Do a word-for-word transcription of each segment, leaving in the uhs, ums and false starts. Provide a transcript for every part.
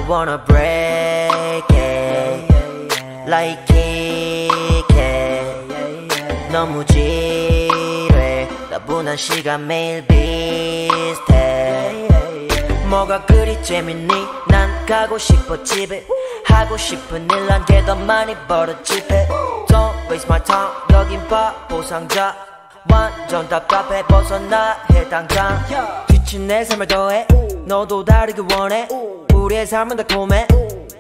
wanna break it like kick it 너무 지루해 나분한 시간 매일 비슷해 뭐가 그리 재밌니 난 가고 싶어 집에 하고 싶은 일 한 개 더 많이 벌어집해 Don't waste my time 여긴 바보 상자 완전 답답해 벗어나 해 당장 지친 내 삶을 더해 너도 다르게 원해 우리의 삶은 달콤해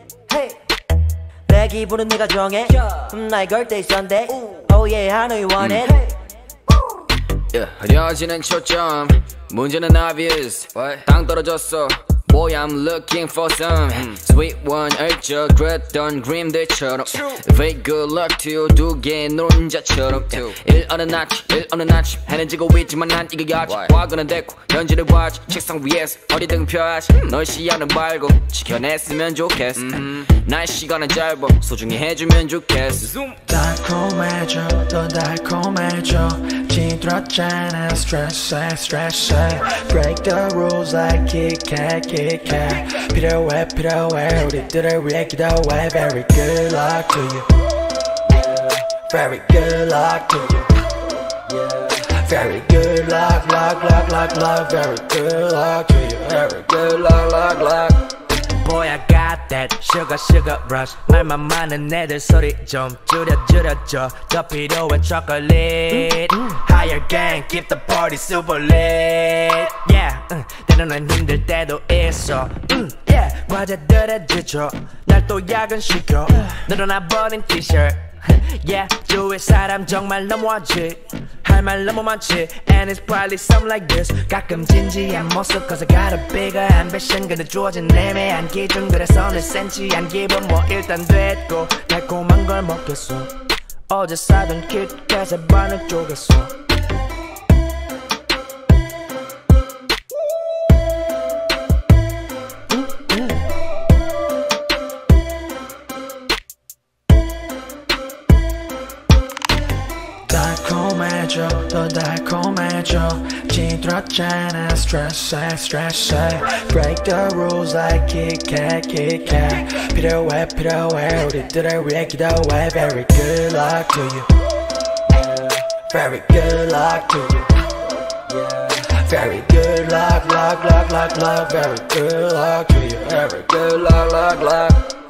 내 기분은 네가 정해 나의 걸때 있었는데 Oh yeah I know you want it yeah, 흐려지는 초점 문제는 obvious 땅 떨어졌어 Boy I'm looking for some sweet one 얼쩍 그랬던 그림들처럼 Very good luck to you 두 개의 노른자처럼 일 어느 아침 일 어느 아침 해는 지고 있지만 난 이겨야지 과거는 됐고 현재를 봐야지 책상 위에서 어디든 펴야지 널 시야는 말고 지켜냈으면 좋겠어 나의 시간은 짧아 소중히 해주면 좋겠어 달콤해져 더 달콤해져 힘들었잖아 stress해 stress해 Break the rules like kick it kick it 필요해 필요해 우리들을 위해 기도해 Very good luck to you Very good luck to you Very good luck luck luck luck luck Very good luck to you Very good luck luck luck Boy I got that sugar sugar rush 말만 많은 애들 소리 좀 줄여 줄여줘 더 필요한 chocolate Higher gang keep the party super lit Yeah uh, 때로는 힘들 때도 있어 uh, yeah 과제들에 지쳐 날 또 야근시켜 늘어나버린 t-shirt Yeah 주위 사람 정말 너무하지 할 말 너무 많지 And it's probably something like this 가끔 진지한 모습 Cause I got a bigger ambition 근데 주어진 애매한 기준 그래서 늘 센치한 기분 뭐 일단 됐고 달콤한 걸 먹겠어 어제 사던 킷캣의 반을 쪼갰어 달콤해져 더 달콤해져 힘들었잖아 stress해 stress해 Break the rules like kick it kick it 필요해 필요해 우리들을 위해 기도해 Very good luck to you Very good luck to you Very good luck luck luck luck luck Very good luck to you Very good luck luck luck